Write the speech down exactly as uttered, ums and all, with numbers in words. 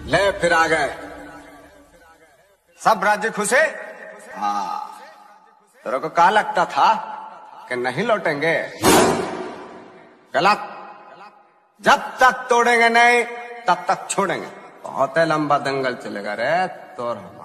ले फिर आ गए सब राज्य खुश है। हाँ, तेरे को क्या लगता था कि नहीं लौटेंगे? गलत। जब तक तोड़ेंगे नहीं तब तक छोड़ेंगे। बहुत लंबा दंगल चलेगा रे तोर।